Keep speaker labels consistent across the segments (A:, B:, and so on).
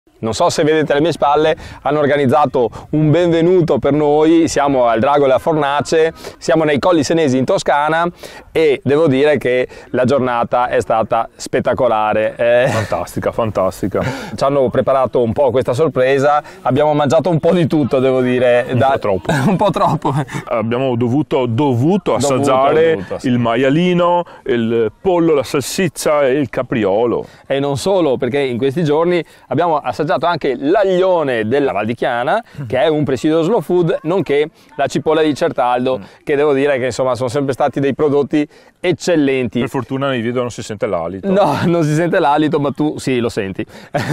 A: Non so se vedete alle mie spalle, hanno organizzato un benvenuto per noi, siamo al Drago della Fornace, siamo nei Colli Senesi in Toscana e devo dire che la giornata è stata spettacolare.
B: Fantastica, fantastica.
A: Ci hanno preparato un po' questa sorpresa, abbiamo mangiato un po' di tutto, devo dire.
B: Un po' troppo.
A: Un po' troppo.
B: Abbiamo dovuto assaggiare il maialino, il pollo, la salsiccia e il capriolo.
A: E non solo, perché in questi giorni abbiamo assaggiato anche l'aglione della Val di Chiana, che è un presidio slow food, nonché la cipolla di Certaldo, che devo dire che insomma sono sempre stati dei prodotti eccellenti.
B: Per fortuna nei video non si sente l'alito.
A: No, non si sente l'alito, ma tu sì, lo senti.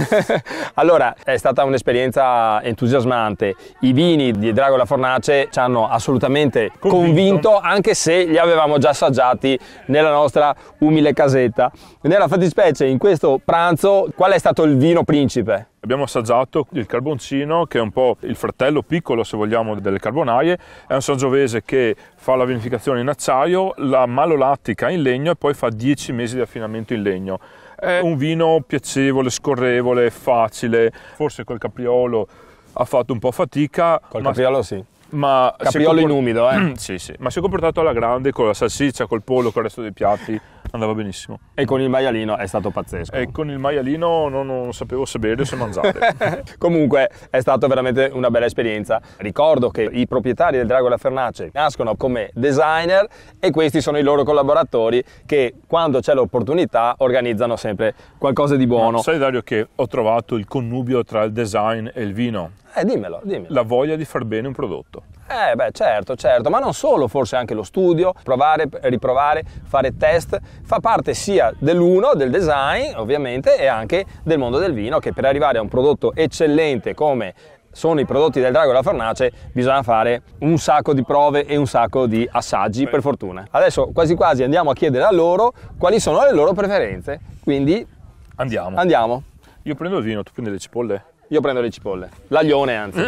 A: Allora, è stata un'esperienza entusiasmante. I vini di Drago della Fornace ci hanno assolutamente convinto, anche se li avevamo già assaggiati nella nostra umile casetta. Nella fattispecie, in questo pranzo, qual è stato il vino principe?
B: Abbiamo assaggiato il Carboncino, che è un po' il fratello piccolo, se vogliamo, delle Carbonaie. È un sangiovese che fa la vinificazione in acciaio, la malolattica in legno e poi fa 10 mesi di affinamento in legno. È un vino piacevole, scorrevole, facile. Forse col capriolo ha fatto un po' fatica.
A: Col capriolo sì.
B: Ma
A: capriolo in umido,
B: Sì, ma si è comportato alla grande con la salsiccia, col pollo, con il resto dei piatti, andava benissimo.
A: E con il maialino è stato pazzesco.
B: E con il maialino non sapevo se bere o se mangiare.
A: Comunque è stata veramente una bella esperienza. Ricordo che i proprietari del Drago della Fornace nascono come designer e questi sono i loro collaboratori che quando c'è l'opportunità organizzano sempre qualcosa di buono.
B: Ma sai Dario che ho trovato il connubio tra il design e il vino?
A: Dimmelo.
B: La voglia di far bene un prodotto.
A: Beh, certo, ma non solo, forse anche lo studio, provare, riprovare, fare test, fa parte sia dell'uno, del design ovviamente, e anche del mondo del vino, che per arrivare a un prodotto eccellente come sono i prodotti del Drago della Fornace bisogna fare un sacco di prove e un sacco di assaggi, per fortuna. Adesso quasi quasi andiamo a chiedere a loro quali sono le loro preferenze, quindi andiamo.
B: Io prendo il vino, tu prendi le cipolle?
A: Io prendo le cipolle, l'aglione anzi.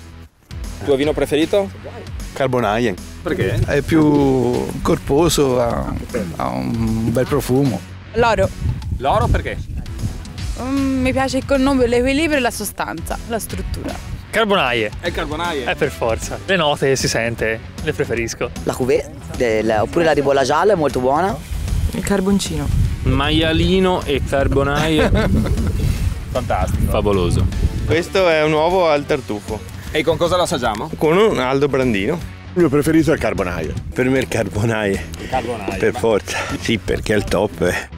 A: Tuo vino preferito?
C: Carbonaie.
A: Perché?
C: È più corposo, ha un bel profumo.
D: L'oro.
A: L'oro perché?
D: Mi piace il connubio, l'equilibrio e la sostanza, la struttura.
E: Carbonaie.
A: È carbonaie?
E: È per forza. Le note si sente, le preferisco.
F: La cuvée, oppure la ribolla gialla è molto buona.
D: Il carboncino.
G: Maialino e carbonaie.
A: Fantastico.
G: Favoloso.
H: Questo è un uovo al tartufo.
A: E con cosa lo assaggiamo?
H: Con un Aldo Brandino.
I: Il mio preferito è il carbonaio. Per me il carbonaio.
A: Il carbonaio.
I: Per forza. Sì, perché è il top.